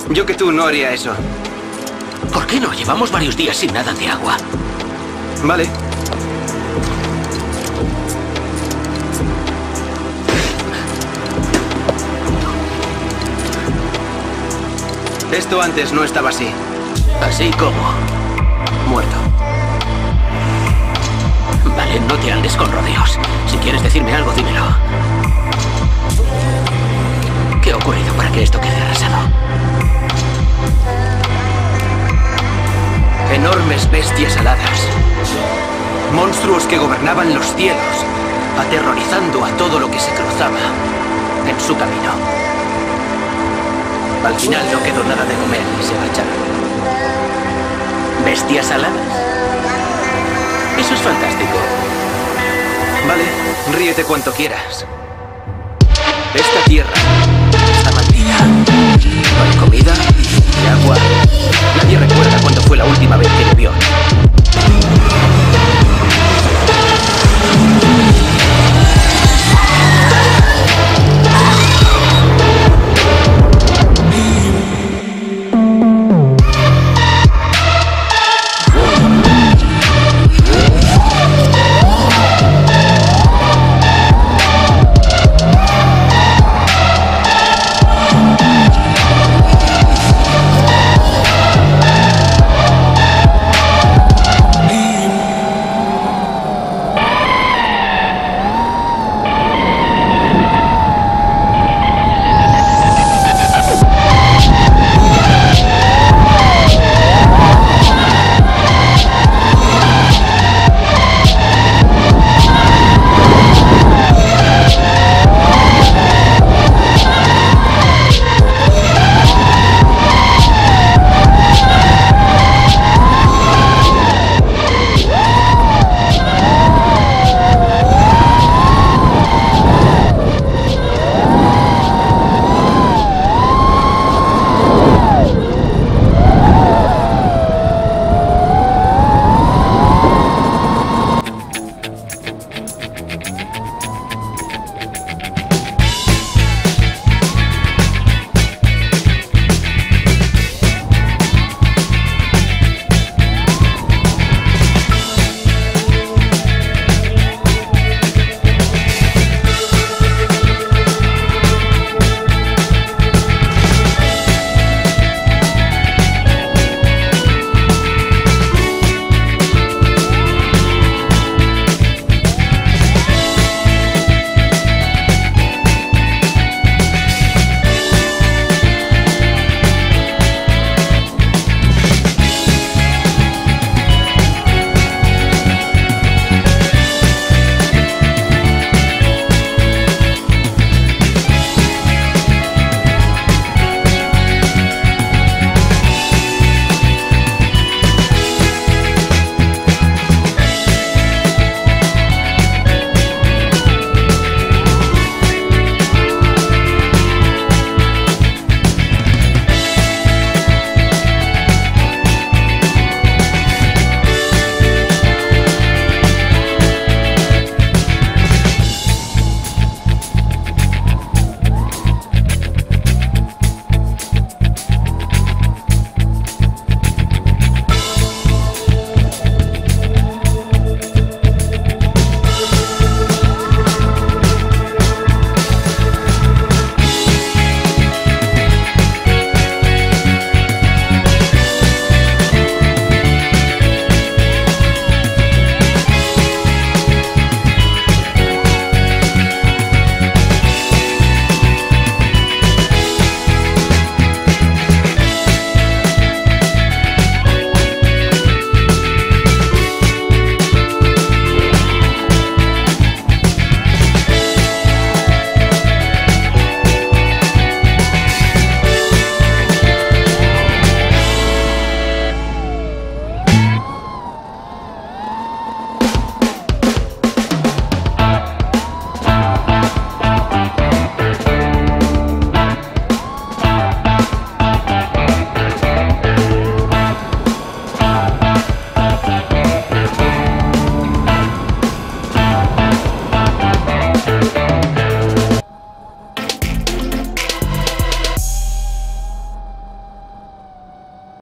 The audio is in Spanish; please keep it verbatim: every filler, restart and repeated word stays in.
Yo que tú no haría eso. ¿Por qué no? Llevamos varios días sin nada de agua. Vale. Esto antes no estaba así. ¿Así como? Muerto. Vale, no te andes con rodeos. Si quieres decirme algo, dímelo. ¿Qué ha ocurrido para que esto quede arrasado? Enormes bestias aladas. Monstruos que gobernaban los cielos, aterrorizando a todo lo que se cruzaba en su camino. Al final no quedó nada de comer y se marcharon. ¿Bestias aladas? Eso es fantástico. Vale, ríete cuanto quieras. Esta tierra está maldita.